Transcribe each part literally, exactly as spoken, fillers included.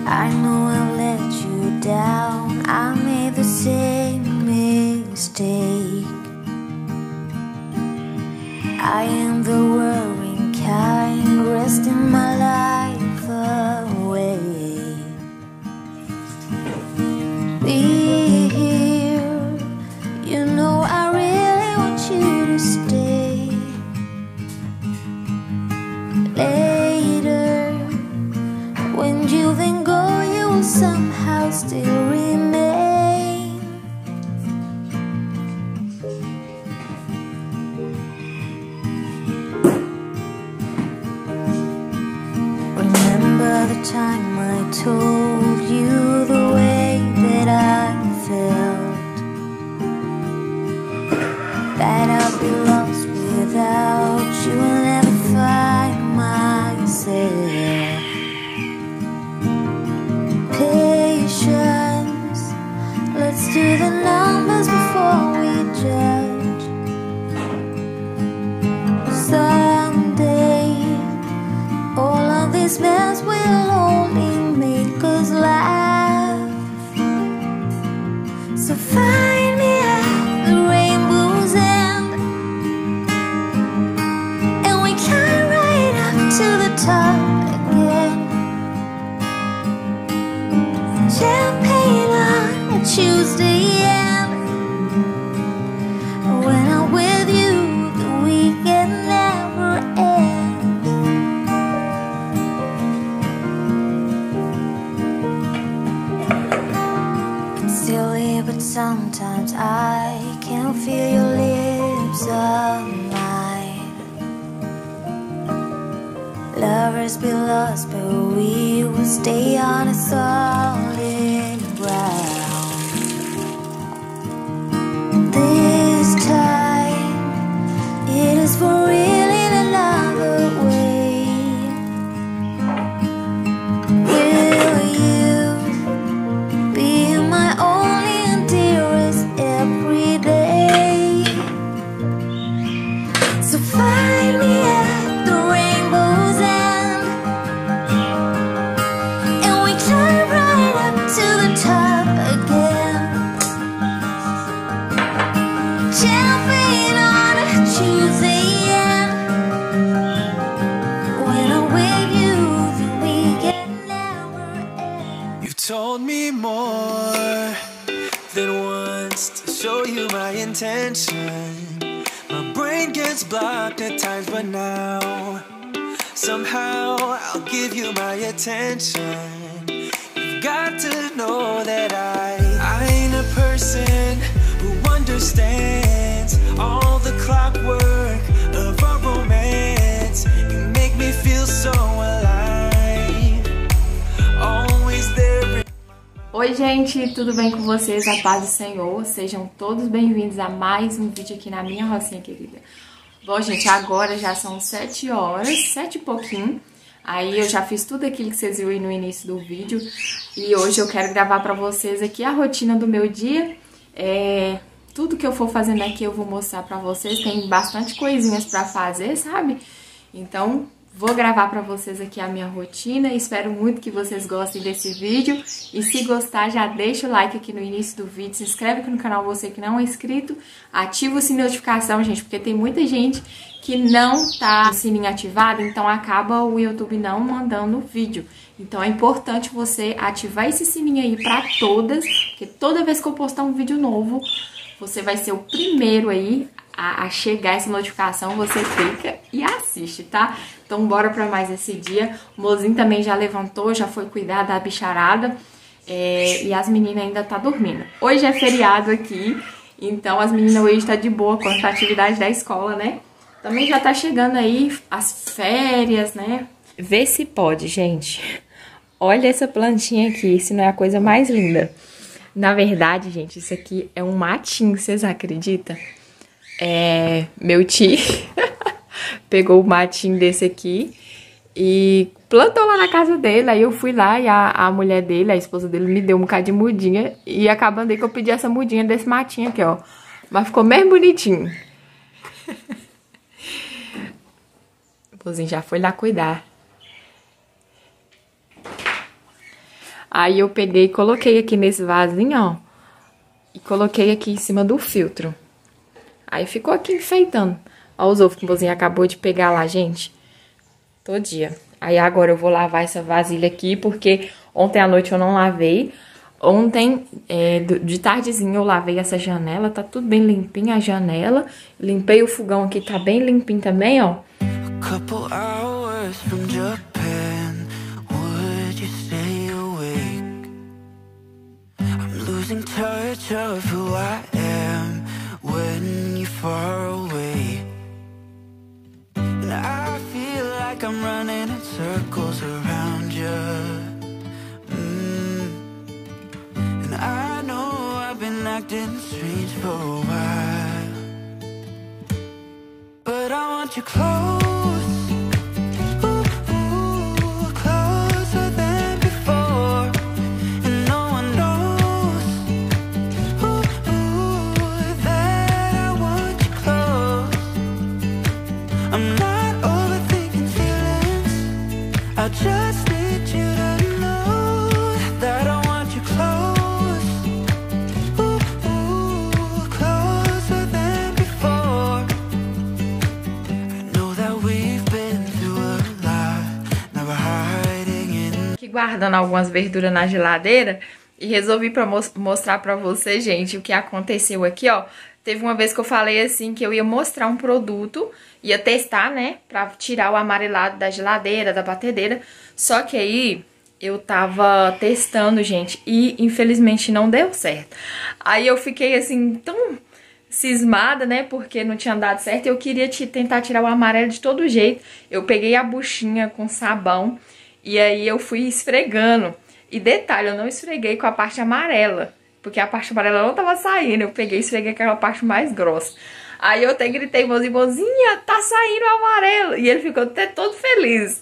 I know I let you down, I made the same mistake. I am the worrying kind, resting my life away. Be here, you know I really want you to stay. Later, when you then go, you will somehow still remain. Remember the time I told you the way that I felt, that I'd be lost without you and never find myself. Patience, let's do the numbers before we judge. Someday, all of this mess will only make us laugh. So find me at the rainbow's end, and we climb right up to the top again. Champagne on a Tuesday end. When I'm with you, the weekend never ends. It's silly, but sometimes I can feel your lips on mine. Lovers be lost, but we will stay on a solid ground. This time, it is for real in another way. Will you be my only and dearest every day? So find me at the rainbow's end, and we climb right up to the top again. Champagne on a Tuesday end. When I'm with you, the weekend never ends. You've told me more than once to show you my intention. My brain gets blocked at times, but now somehow I'll give you my attention. You've got to know that I I ain't a person who understands all the clockwork of our romance. You make me feel so alive, always there. Oi gente, tudo bem com vocês? A paz do Senhor, sejam todos bem-vindos a mais um vídeo aqui na minha Rocinha querida. Bom gente, agora já são sete horas, sete e pouquinho. Aí eu já fiz tudo aquilo que vocês viram aí no início do vídeo. E hoje eu quero gravar pra vocês aqui a rotina do meu dia. É, tudo que eu for fazendo aqui eu vou mostrar pra vocês. Tem bastante coisinhas pra fazer, sabe? Então vou gravar pra vocês aqui a minha rotina. Espero muito que vocês gostem desse vídeo. E se gostar, já deixa o like aqui no início do vídeo. Se inscreve aqui no canal, você que não é inscrito. Ativa o sininho de notificação, gente, porque tem muita gente que não tá com o sininho ativado, então acaba o YouTube não mandando vídeo. Então é importante você ativar esse sininho aí pra todas, porque toda vez que eu postar um vídeo novo, você vai ser o primeiro aí a, a chegar essa notificação, você clica e assiste, tá? Então bora pra mais esse dia. O mozinho também já levantou, já foi cuidar da bicharada, é, e as meninas ainda tá dormindo. Hoje é feriado aqui, então as meninas hoje tá de boa com a atividade da escola, né? Também já tá chegando aí as férias, né? Vê se pode, gente. Olha essa plantinha aqui, se não é a coisa mais linda. Na verdade, gente, isso aqui é um matinho, vocês acreditam? É, meu tio pegou o matinho desse aqui e plantou lá na casa dele. Aí eu fui lá e a, a mulher dele, a esposa dele, me deu um bocado de mudinha. E acabando aí que eu pedi essa mudinha desse matinho aqui, ó. Mas ficou bem bonitinho. O mozinho já foi lá cuidar. Aí eu peguei e coloquei aqui nesse vasinho, ó. E coloquei aqui em cima do filtro. Aí ficou aqui enfeitando. Ó os ovos que o mozinho acabou de pegar lá, gente. Todo dia. Aí agora eu vou lavar essa vasilha aqui, porque ontem à noite eu não lavei. Ontem, é, de tardezinha, eu lavei essa janela. Tá tudo bem limpinho a janela. Limpei o fogão aqui, tá bem limpinho também, ó. Couple hours from Japan, would you stay awake? I'm losing touch of who I am when you're far away. And I feel like I'm running in circles around you. mm. And I know I've been acting strange for a while, but I want you close. I just need you to know that I want you close, ooh, ooh, closer than before. I know that we've been through a lot, never hiding in. Aqui guardando algumas verduras na geladeira e resolvi pra mo mostrar pra vocês, gente, o que aconteceu aqui, ó. Teve uma vez que eu falei assim que eu ia mostrar um produto, ia testar, né, pra tirar o amarelado da geladeira, da batedeira. Só que aí eu tava testando, gente, e infelizmente não deu certo. Aí eu fiquei assim, tão cismada, né, porque não tinha dado certo. Eu queria te tentar tirar o amarelo de todo jeito. Eu peguei a buchinha com sabão e aí eu fui esfregando. E detalhe, eu não esfreguei com a parte amarela, porque a parte amarela não tava saindo. Eu peguei e esfreguei com aquela parte mais grossa. Aí eu até gritei, mozinho, mozinha, tá saindo o amarelo. E ele ficou até todo feliz.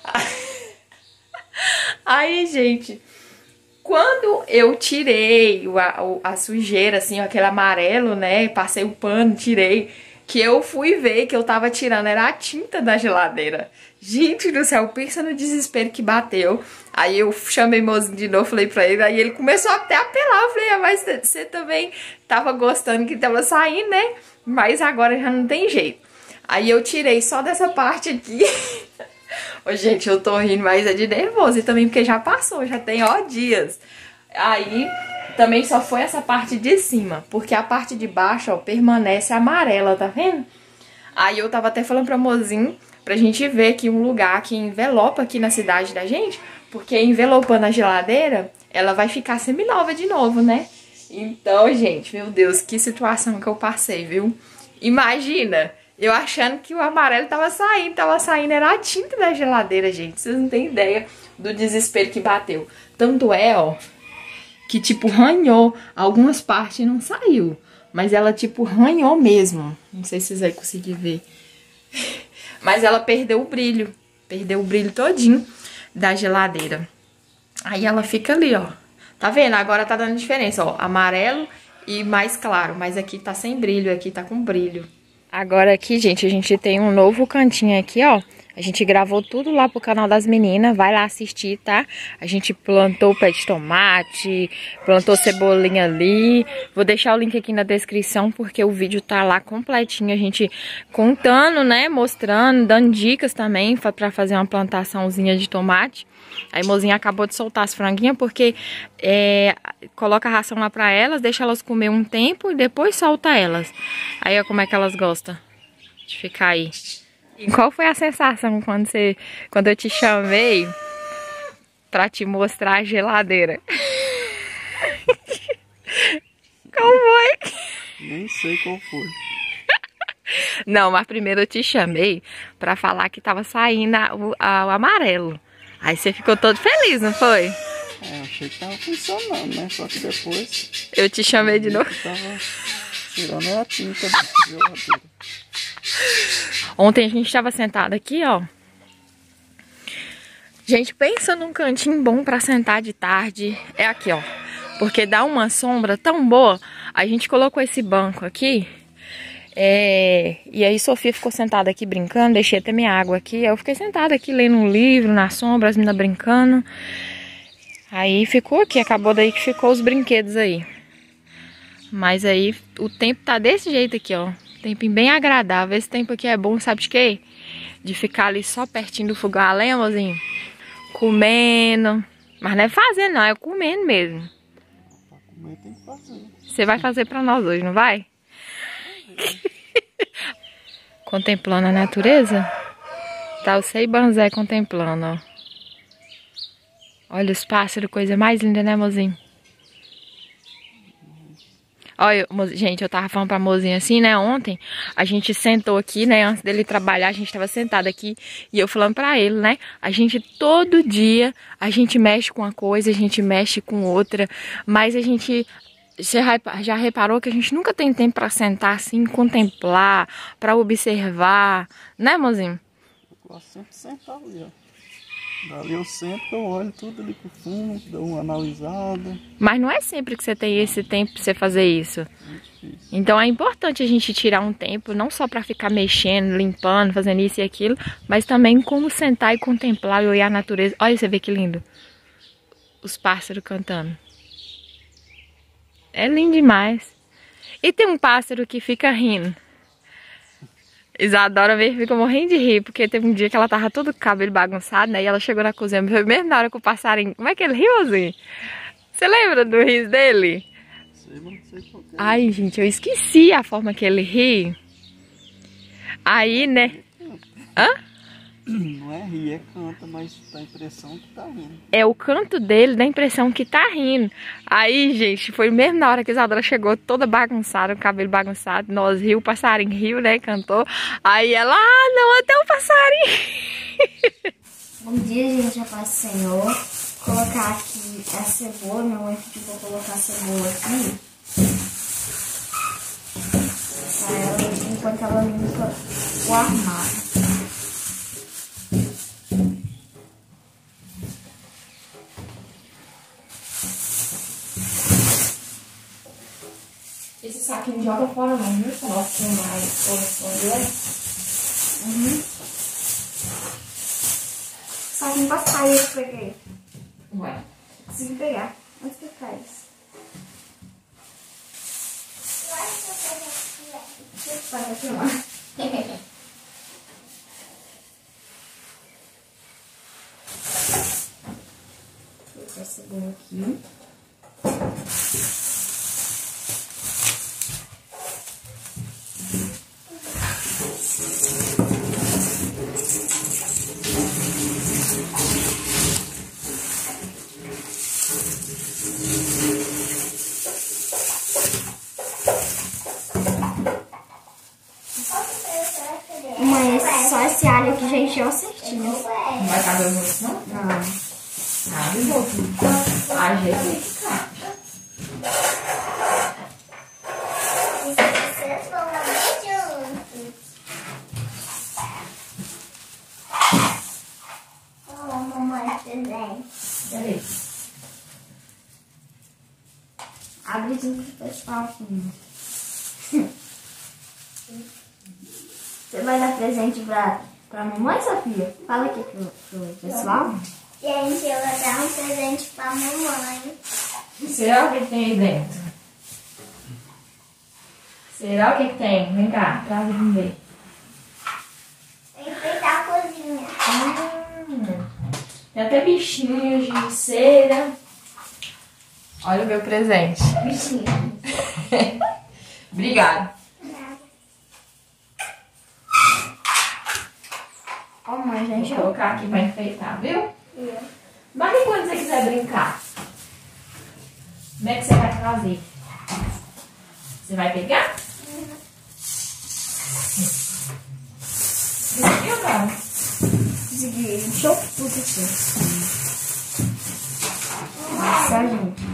Aí, gente, quando eu tirei a, a sujeira, assim, aquele amarelo, né, passei o pano, tirei, que eu fui ver que eu tava tirando, era a tinta da geladeira. Gente do céu, pensa no desespero que bateu. Aí eu chamei o mozinho de novo, falei pra ele, aí ele começou até a apelar. Eu falei, ah, mas você também tava gostando que tava saindo, né? Mas agora já não tem jeito. Aí eu tirei só dessa parte aqui. Ô, gente, eu tô rindo, mas é de nervoso. E também porque já passou, já tem, ó, dias. Aí também só foi essa parte de cima, porque a parte de baixo, ó, permanece amarela, tá vendo? Aí eu tava até falando pra mozinho pra gente ver aqui um lugar que envelopa aqui na cidade da gente, porque envelopando a geladeira, ela vai ficar seminova de novo, né? Então, gente, meu Deus, que situação que eu passei, viu? Imagina, eu achando que o amarelo tava saindo, tava saindo, era a tinta da geladeira, gente. Vocês não têm ideia do desespero que bateu. Tanto é, ó, que tipo ranhou, algumas partes e não saiu, mas ela tipo ranhou mesmo. Não sei se vocês vão conseguir ver. Mas ela perdeu o brilho, perdeu o brilho todinho da geladeira. Aí ela fica ali, ó. Tá vendo? Agora tá dando diferença, ó. Amarelo e mais claro. Mas aqui tá sem brilho, aqui tá com brilho. Agora aqui, gente, a gente tem um novo cantinho aqui, ó. A gente gravou tudo lá pro canal das meninas. Vai lá assistir, tá? A gente plantou pé de tomate, plantou cebolinha ali. Vou deixar o link aqui na descrição, porque o vídeo tá lá completinho. A gente contando, né? Mostrando, dando dicas também pra fazer uma plantaçãozinha de tomate. Aí a mozinha acabou de soltar as franguinhas, porque é, coloca a ração lá pra elas, deixa elas comer um tempo e depois solta elas. Aí ó como é que elas gostam de ficar aí. E qual foi a sensação quando, você, quando eu te chamei pra te mostrar a geladeira? Qual foi? Nem sei qual foi. Não, mas primeiro eu te chamei pra falar que tava saindo a, o, a, o amarelo. Aí você ficou todo feliz, não foi? É, eu achei que tava funcionando, né? Só que depois... Eu te chamei de novo. Tava tirando a tinta da geladeira. Ontem a gente tava sentado aqui, ó. Gente, pensa num cantinho bom pra sentar de tarde. É aqui, ó. Porque dá uma sombra tão boa. A gente colocou esse banco aqui. É... E aí Sofia ficou sentada aqui brincando. Deixei até minha água aqui. Eu fiquei sentada aqui lendo um livro na sombra, as meninas brincando. Aí ficou aqui, acabou daí que ficou os brinquedos aí. Mas aí o tempo tá desse jeito aqui, ó. Tempinho bem agradável. Esse tempo aqui é bom, sabe de quê? De ficar ali só pertinho do fogão a lenha, mozinho. Comendo. Mas não é fazendo não, é comendo mesmo. Pra comer tem que fazer. Você vai fazer pra nós hoje, não vai? Contemplando a natureza. Tá o Sei Banzé contemplando, ó. Olha os pássaros, coisa mais linda, né, mozinho? Olha, gente, eu tava falando pra mozinha assim, né, ontem, a gente sentou aqui, né, antes dele trabalhar, a gente tava sentado aqui, e eu falando pra ele, né, a gente todo dia, a gente mexe com uma coisa, a gente mexe com outra, mas a gente, você já reparou que a gente nunca tem tempo pra sentar assim, contemplar, pra observar, né, mozinho? Eu gosto sempre de sentar ali, ó. Dali eu sento, eu olho tudo ali pro fundo, dou uma analisada. Mas não é sempre que você tem esse tempo pra você fazer isso. Então é importante a gente tirar um tempo, não só pra ficar mexendo, limpando, fazendo isso e aquilo, mas também como sentar e contemplar e olhar a natureza. Olha, você vê que lindo. Os pássaros cantando. É lindo demais. E tem um pássaro que fica rindo. Isadora mesmo fica morrendo de rir, porque teve um dia que ela tava todo com o cabelo bagunçado, né? E ela chegou na cozinha, foi mesmo na hora que o passarinho... Como é que ele riu, assim? Você lembra do riso dele? Sei, mas não sei qual que é. Ai, gente, eu esqueci a forma que ele ri. Aí, né? Hã? Não é rir, é canta, mas dá a impressão que tá rindo. É o canto dele, dá a impressão que tá rindo. Aí, gente, foi mesmo na hora que a Isadora chegou toda bagunçada, o cabelo bagunçado. Nós riu, o passarinho riu, né? Cantou. Aí ela, ah, não, até o passarinho. Bom dia, gente, a paz do Senhor. Vou colocar aqui a cebola. Minha mãe pediu pra eu colocar a cebola aqui. Pra ela, enquanto ela limpa o armário. Esse saquinho joga fora não, viu? Nossa, tem mais coração, Uhum. Saquinho pra sair, eu peguei. Ué. Consegui pegar. Onde que faz? Vai aqui, ó. Vou colocar a cebola aqui. Mas só esse alho aqui já encheu certinho. Não vai caber o rosto, não? Não. Cabe o rosto. A gente cabe. Peraí. Abre tudo pro pessoal. Você vai dar presente pra, pra mamãe, Sofia? Fala aqui pro, pro pessoal. Gente, eu vou dar um presente pra mamãe. Será o que tem aí dentro? Será o que tem? Vem cá, traz pra ver. Enfeitar a cozinha. Hum, tem até bichinhos de cera. Olha o meu presente. Bichinho. Obrigada. Ó, mãe, Vou gente, ó. colocar aqui pra enfeitar, viu? Eu. Mas e quando você quiser brincar? Como é que você vai fazer? Você vai pegar? Conseguiu ou não? Consegui. Encheu tudo aqui. Nossa, gente.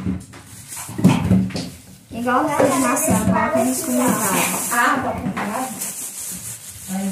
Igual o de maçã, coloca nos comentários. Ah, tá preparado? Aí.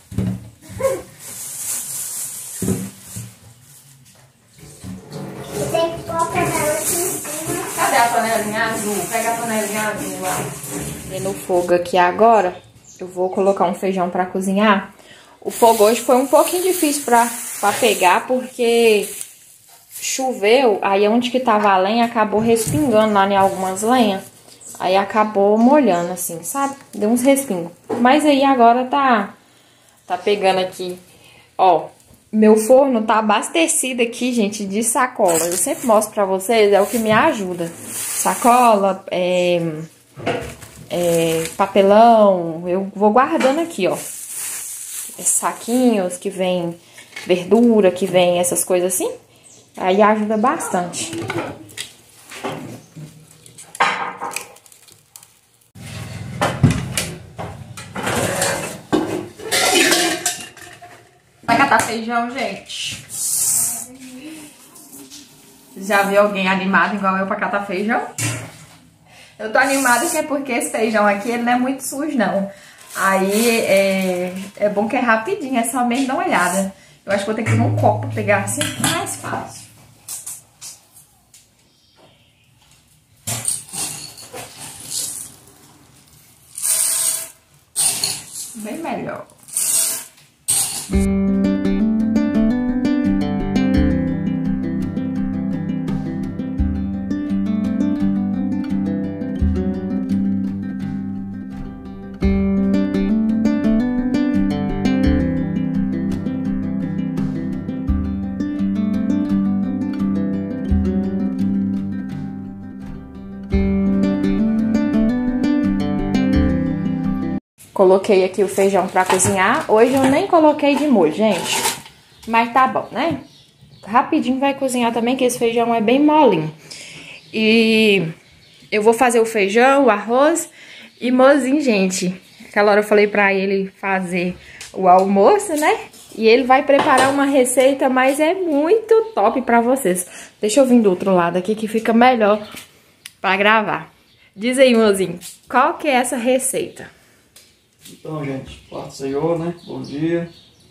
E tem que pôr a panela aqui em cima. Cadê a panelinha azul? Pega a panelinha azul lá. E no fogo aqui agora, eu vou colocar um feijão pra cozinhar. O fogo hoje foi um pouquinho difícil pra, pra pegar, porque choveu, aí onde que tava a lenha acabou respingando lá em algumas lenhas. Aí acabou molhando assim, sabe? Deu uns respingos. Mas aí agora tá, tá pegando aqui, ó. Meu forno tá abastecido aqui, gente, de sacola. Eu sempre mostro pra vocês, é o que me ajuda. Sacola, é, é, papelão, eu vou guardando aqui, ó. Saquinhos que vem verdura, que vem essas coisas assim. Aí ajuda bastante. Vai catar feijão, gente? Já viu alguém animado igual eu pra catar feijão? Eu tô animada que é porque esse feijão aqui ele não é muito sujo, não. Aí é, é bom que é rapidinho, é só mesmo dar uma olhada. Eu acho que vou ter que tomar um copo pra pegar assim, mais fácil. Bem melhor. Coloquei aqui o feijão pra cozinhar. Hoje eu nem coloquei de molho, gente. Mas tá bom, né? Rapidinho vai cozinhar também, que esse feijão é bem molinho. E eu vou fazer o feijão, o arroz e mozinho, gente. Aquela hora eu falei pra ele fazer o almoço, né? E ele vai preparar uma receita, mas é muito top pra vocês. Deixa eu vir do outro lado aqui que fica melhor pra gravar. Diz aí, mozinho, qual que é essa receita? Então, gente, paz do Senhor, né? Bom dia.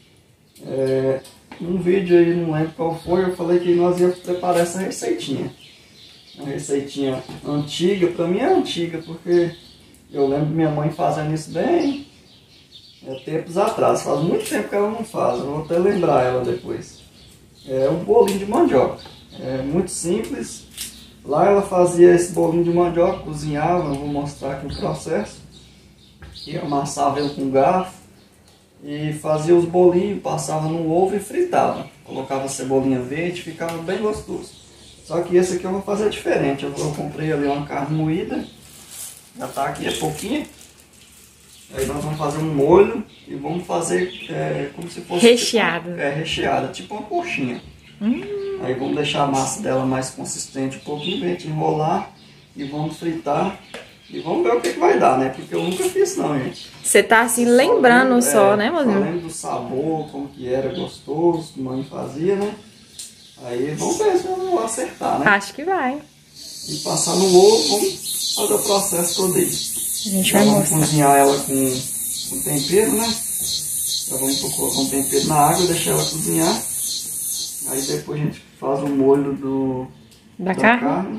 É, num vídeo aí, não lembro qual foi, eu falei que nós íamos preparar essa receitinha. Uma receitinha antiga, pra mim é antiga, porque eu lembro minha mãe fazendo isso bem é, tempos atrás. Faz muito tempo que ela não faz, eu vou até lembrar ela depois. É um bolinho de mandioca. É muito simples. Lá ela fazia esse bolinho de mandioca, cozinhava, eu vou mostrar aqui o processo. E amassava ele com garfo e fazia os bolinhos, passava no ovo e fritava. Colocava cebolinha verde, ficava bem gostoso. Só que esse aqui eu vou fazer diferente. Eu, eu comprei ali uma carne moída, já tá aqui, é pouquinho. Aí nós vamos fazer um molho e vamos fazer é, como se fosse... Recheado. Tipo, é, recheada, tipo uma coxinha. Hum. Aí vamos deixar a massa dela mais consistente um pouquinho, pra gente enrolar e vamos fritar. E vamos ver o que, que vai dar, né? Porque eu nunca fiz não, gente. Você tá assim só lembrando lembro, só, é, né, mozinho? Eu lembro do sabor, como que era gostoso, que a mãe fazia, né? Aí vamos ver se eu vou acertar, né? Acho que vai. E passar no ovo, vamos fazer o processo todo aí. A gente vai vamos mostrar. Cozinhar ela com, com tempero, né? Já vamos colocar um tempero na água, deixar ela cozinhar. Aí depois a gente faz o molho do, da, da carne. carne.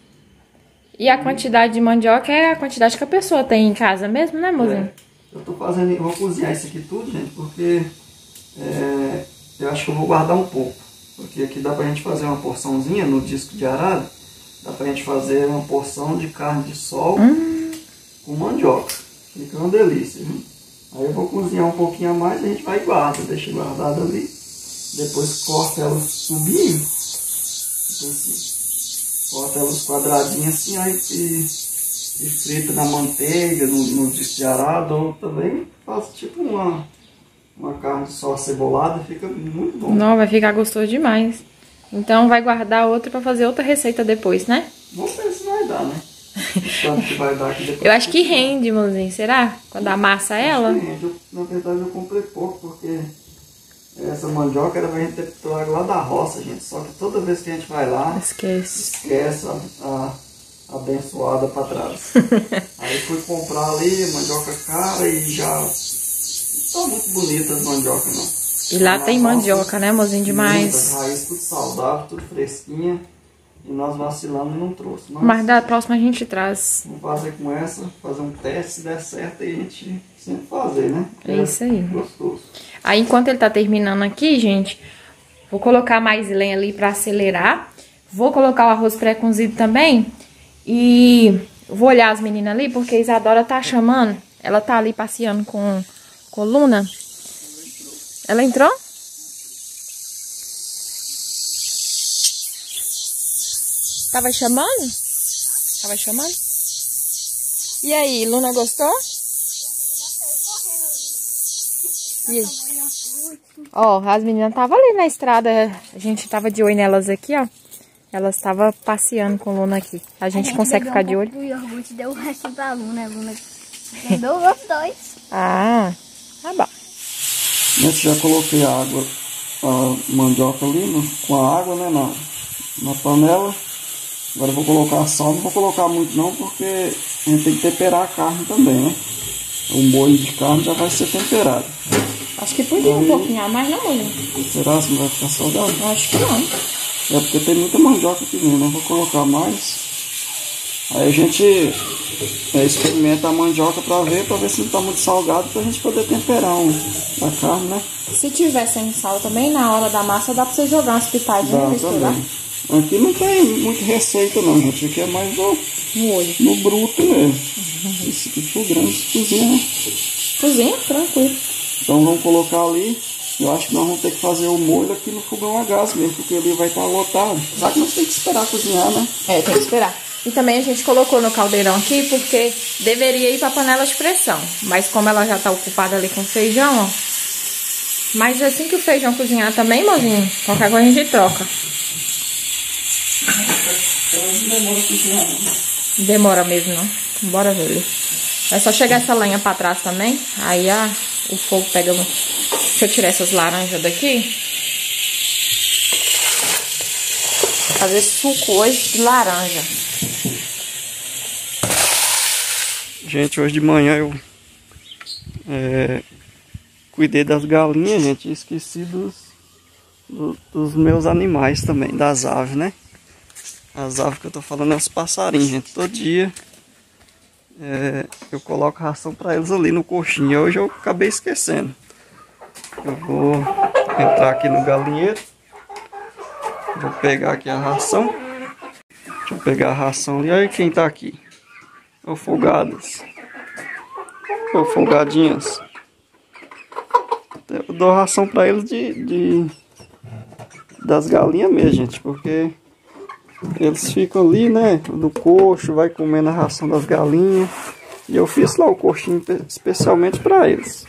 E a quantidade de mandioca é a quantidade que a pessoa tem em casa mesmo, né, mozinho? É, eu tô fazendo, eu vou cozinhar isso aqui tudo, gente, porque é, eu acho que eu vou guardar um pouco. Porque aqui dá pra gente fazer uma porçãozinha no disco de arado, dá pra gente fazer uma porção de carne de sol hum. com mandioca. Fica uma delícia, viu? Aí eu vou cozinhar um pouquinho a mais e a gente vai e guarda, deixa guardado ali. Depois corta ela cubinho, tipo assim. Corta elas quadradinhas assim, aí e, e frita na manteiga, no, no disco de arado, ou também faz tipo uma, uma carne só acebolada, fica muito bom. Não, vai ficar gostoso demais. Então vai guardar outra pra fazer outra receita depois, né? Vamos ver se vai dar, né? Quanto que vai dar aqui depois. Eu acho que rende, mozinho, será? Quando amassa ela? Acho que rende. Eu, na verdade eu comprei pouco, porque essa mandioca era pra gente ter trago lá da roça, gente. Só que toda vez que a gente vai lá, esquece, esquece a, a, a abençoada pra trás. Aí fui comprar ali, mandioca cara e já não tá muito bonita as mandioca, não. E lá tem mandioca, né, mozinho, demais. As raízes tudo saudável, tudo fresquinha. E nós vacilamos e não trouxe. Mas, Mas da próxima a gente traz. Vamos fazer com essa, fazer um teste, se der certo, aí a gente sempre fazer, né? É isso aí. Gostoso. Aí enquanto ele tá terminando aqui, gente, Vou colocar mais lenha ali pra acelerar. Vou colocar o arroz pré-cozido também. E vou olhar as meninas ali, porque a Isadora tá chamando. Ela tá ali passeando com, com Luna. Ela entrou? Tava chamando? Tava chamando? E aí, Luna gostou? E aí? Ó, as meninas estavam ali na estrada. A gente tava de olho nelas aqui, ó. Elas estavam passeando com Luna aqui. A gente, a gente consegue ficar um de olho? O iogurte deu o resto pra Luna. A Luna deu os dois. Ah, tá bom. Eu já coloquei a água, a mandioca ali no, com a água, né, na, na panela. Agora eu vou colocar sal, não vou colocar muito não, porque a gente tem que temperar a carne também, né? O molho de carne já vai ser temperado. Acho que podia um pouquinho a mais, não, molho? Será que não vai ficar salgado? Acho que não. É porque tem muita mandioca aqui mesmo, né? Vou colocar mais. Aí a gente é, experimenta a mandioca pra ver, pra ver se não tá muito salgado, pra gente poder temperar um, a carne, né? Se tiver sem sal também, na hora da massa dá pra você jogar umas pitadinhas e misturar. Aqui não tem muita receita não, gente. Aqui é mais no, no olho. No bruto mesmo. Uhum. Esse aqui for grande, cozinha. Cozinha, tranquilo. Então vamos colocar ali. Eu acho que nós vamos ter que fazer o molho aqui no fogão a gás mesmo, porque ali vai estar lotado. Só que nós temos que esperar cozinhar, né? É, tem que esperar. E também a gente colocou no caldeirão aqui, porque deveria ir pra panela de pressão. Mas como ela já tá ocupada ali com feijão, ó. Mas assim que o feijão cozinhar também, mozinho, qualquer coisa a gente troca. Demora mesmo, não. Bora ver ali. É só chegar essa lenha pra trás também. Aí a, o fogo pega... Deixa eu tirar essas laranjas daqui. Fazer suco hoje de laranja. Gente, hoje de manhã eu é, cuidei das galinhas, gente. E esqueci dos, do, dos meus animais também, das aves, né? As aves que eu tô falando é os passarinhos, gente. Todo dia é, eu coloco ração pra eles ali no coxinho. E hoje eu acabei esquecendo. Eu vou entrar aqui no galinheiro. Vou pegar aqui a ração. Deixa eu pegar a ração ali. Olha quem tá aqui. Ô folgadas. Ô folgadinhas. Eu dou ração pra eles de, de das galinhas mesmo, gente. Porque eles ficam ali, né? No coxo, vai comendo a ração das galinhas. E eu fiz lá o coxinho especialmente pra eles.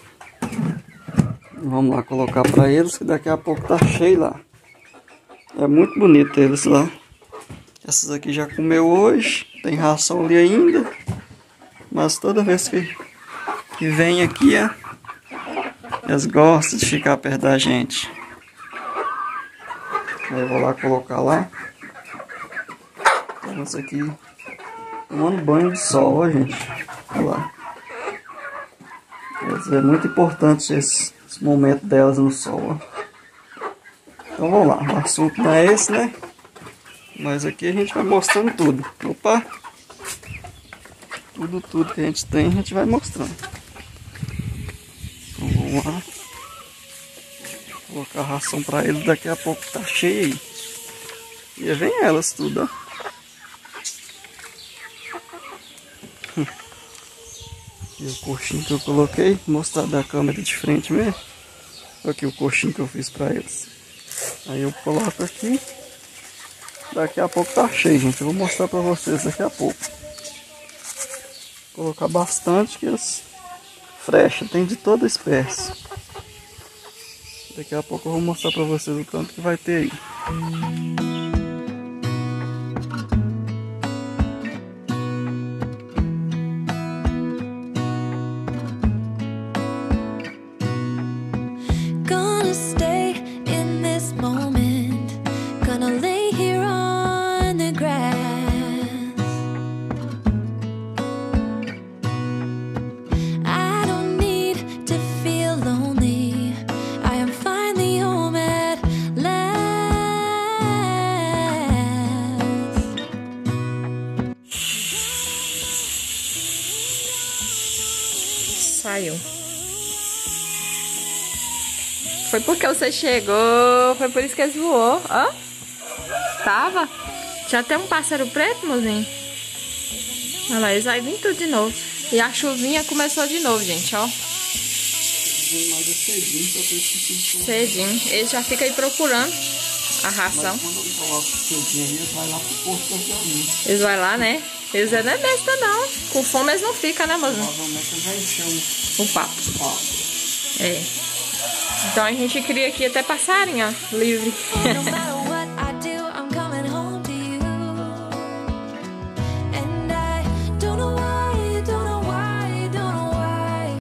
Vamos lá colocar pra eles, que daqui a pouco tá cheio lá. É muito bonito eles lá. Essas aqui já comeu hoje. Tem ração ali ainda. Mas toda vez que, que vem aqui, ó, eles gostam de ficar perto da gente. Aí eu vou lá colocar lá. Então isso aqui tomando banho de sol, ó, gente. Olha lá. É muito importante esse, esse momento delas no sol, ó. Então vamos lá, o assunto não é esse, né? Mas aqui a gente vai mostrando tudo. Opa! Tudo, tudo que a gente tem, a gente vai mostrando. Então vamos lá. Vou colocar a ração pra eles, daqui a pouco tá cheio aí. E vem elas tudo, ó. E o coxinho que eu coloquei, vou mostrar da câmera de frente mesmo. Olha aqui o coxinho que eu fiz pra eles. Aí eu coloco aqui. Daqui a pouco tá cheio, gente. Eu vou mostrar pra vocês daqui a pouco. Vou colocar bastante, que eles frecham. Tem de toda espécie. Daqui a pouco eu vou mostrar pra vocês o tanto que vai ter aí. Saiu. Foi porque você chegou. voou, foi por isso que eles voou, ó. Tava. Já tem um pássaro preto, mozinho. Olha lá, eles vão vir tudo de novo. E a chuvinha começou de novo, gente, ó. Cedinho. Eles já ficam aí procurando a ração. Mas quando eu coloco cedinho aí, eles vão lá pro posto da galinha. Eles vão lá, né? Eles não é besta, não. Com fome eles não ficam, né, mozinho? Provavelmente eu já encheu O papo. o papo. É. Então a gente cria aqui até passarinho, ó, livre.